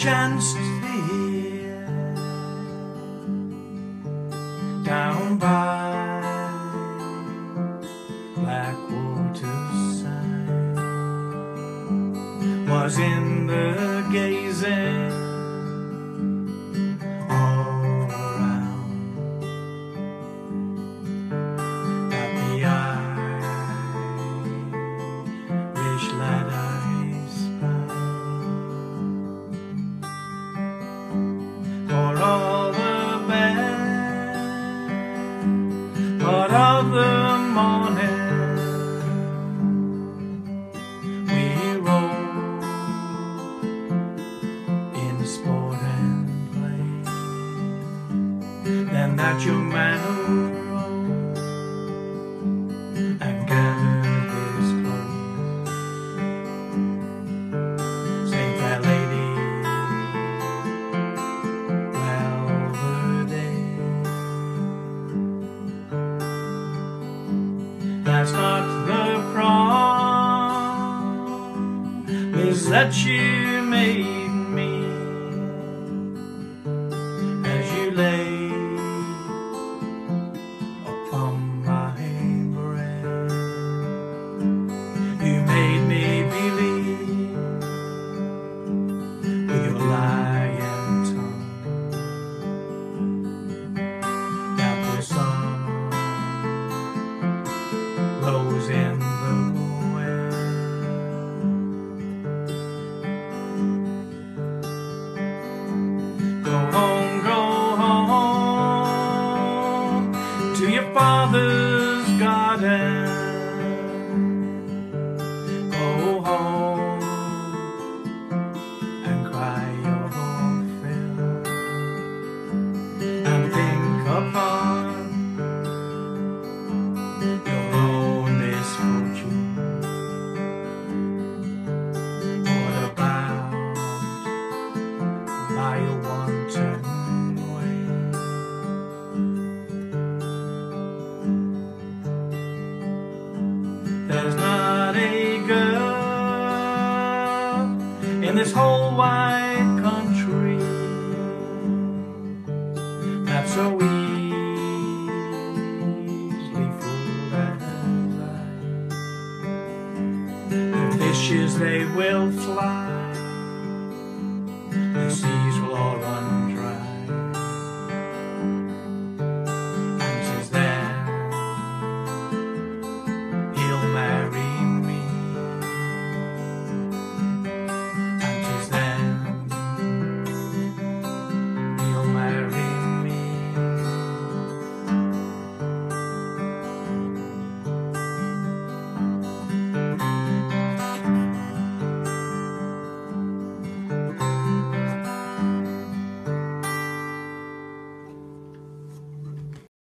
chanced here down by Blackwater Side, was in the gazing all around at the Irish lad I spied. For all the bad part of the morning we roll in sport and play. Then that young man who rode and gathered his clothes, saying, "Fair lady, well were they." That's not the promise that you made me as you lay upon my breast. You made me believe with your lying tongue that the sun rose in the west. Go home to your father's garden. Go home and cry your fill, and think upon your own misfortune. What about by your wanton way? There's not a girl in this whole wide country that's so easily fooled as I. The fishes they will fly